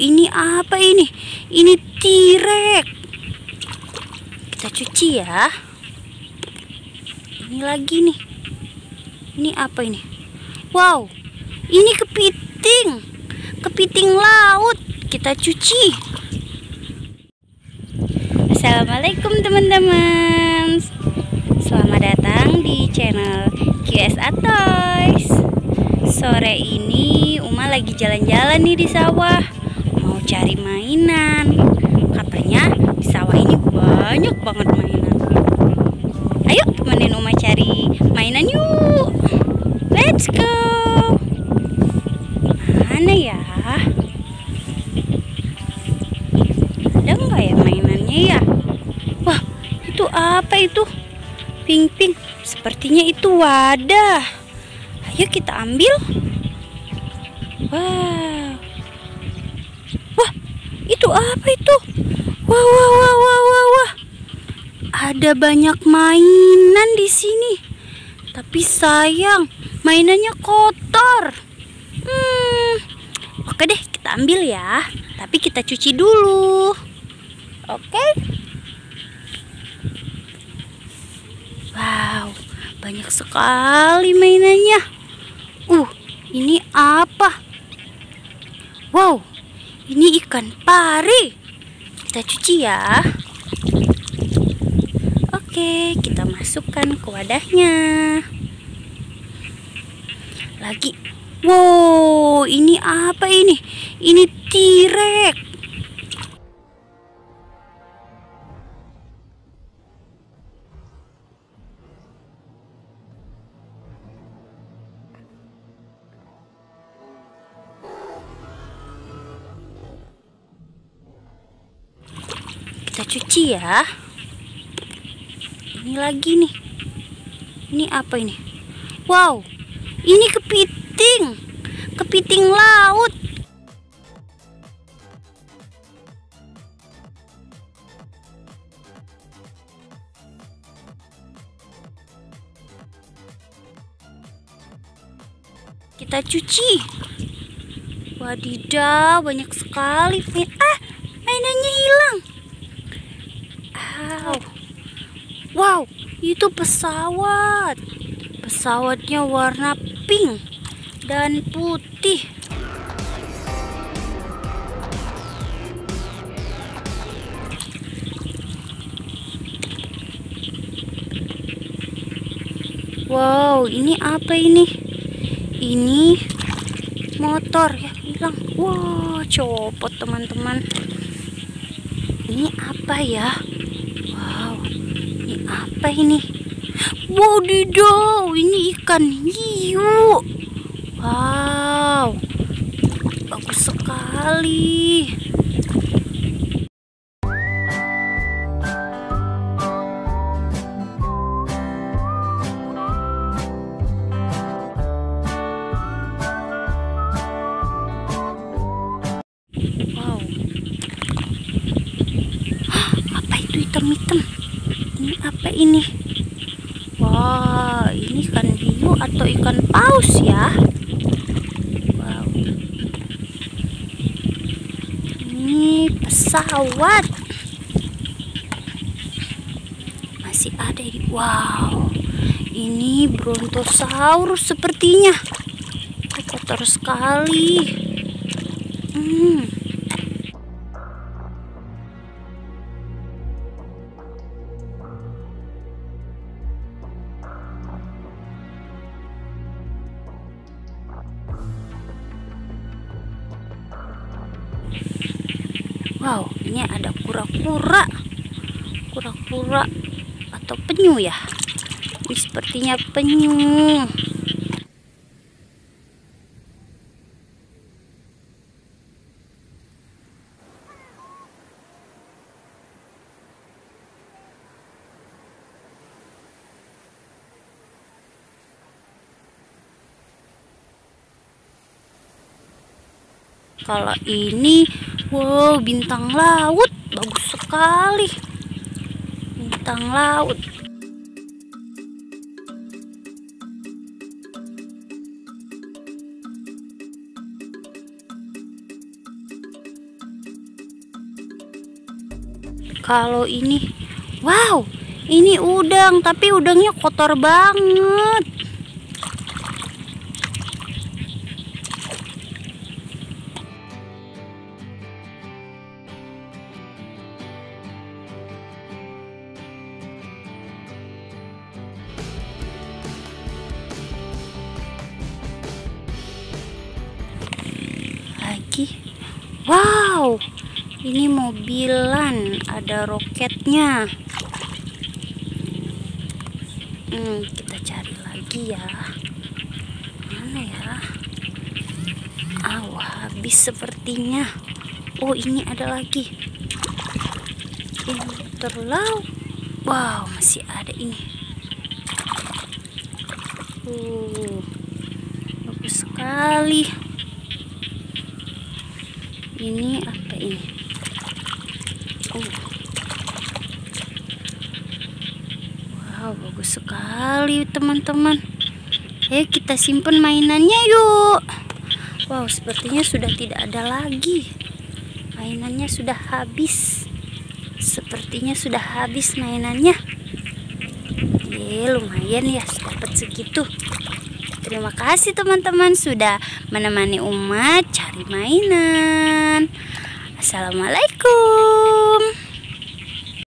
ini apa ini? Ini tirek. Kita cuci ya. Ini lagi nih. Ini apa ini? Wow, ini kepiting. Kepiting laut. Kita cuci. Assalamualaikum teman-teman. Selamat datang di channel QSA Toys. Sore ini Uma lagi jalan-jalan nih di sawah. Mau cari mainan. Katanya di sawah ini banyak banget mainan. Ayo temenin Uma cari mainan yuk. Let's go. Mana ya? Ada nggak ya mainannya ya? Wah, itu apa itu? Pink-pink. Sepertinya itu wadah. Ayo kita ambil. Wow. Wah, itu apa itu? Wah, wah, wah, wah, wah, wah. Ada banyak mainan di sini. Tapi sayang, mainannya kotor. Oke deh, kita ambil ya. Tapi kita cuci dulu. Oke. Wow, banyak sekali mainannya. Ini apa? Wow, ini ikan pari. Kita cuci ya. Oke, kita masukkan ke wadahnya. Lagi. Wow, ini apa ini? Ini tirek. Kita cuci ya. Ini lagi nih. Ini apa ini? Wow, ini kepiting. Kepiting laut. Kita cuci. Wadidaw, banyak sekali. Mainannya hilang. Wow, itu pesawat. Pesawatnya warna pink dan putih. Wow, ini apa ini? Ini motor ya, hilang. Wow, copot teman-teman. Ini apa ya? Wow, ini apa ini? Wow, dido, ini ikan hiu. Wow, bagus sekali. Wow, apa itu hitam-hitam? Ini apa ini? Wah, ini ikan hiu atau ikan paus ya? Wow, ini pesawat. Masih ada ini. Wow, ini brontosaurus sepertinya. Kotor sekali. Wow, ini ada kura-kura. Kura-kura atau penyu ya? Ini sepertinya penyu. Kalau ini, wow, bintang laut, bagus sekali. Bintang laut. Kalau ini, wow, ini udang, tapi udangnya kotor banget. Lagi, wow, ini mobilan, ada roketnya. Kita cari lagi ya. Mana ya? Habis sepertinya. Oh, ini ada lagi. Ini terlalu. Wow, masih ada ini. Bagus sekali. Ini apa ini? Wow, bagus sekali teman-teman. Ayo kita simpan mainannya yuk. Wow, sepertinya sudah tidak ada lagi. Mainannya sudah habis. Sepertinya sudah habis mainannya. Lumayan ya, dapat segitu. Terima kasih teman-teman sudah menemani Uma cari mainan. Assalamualaikum.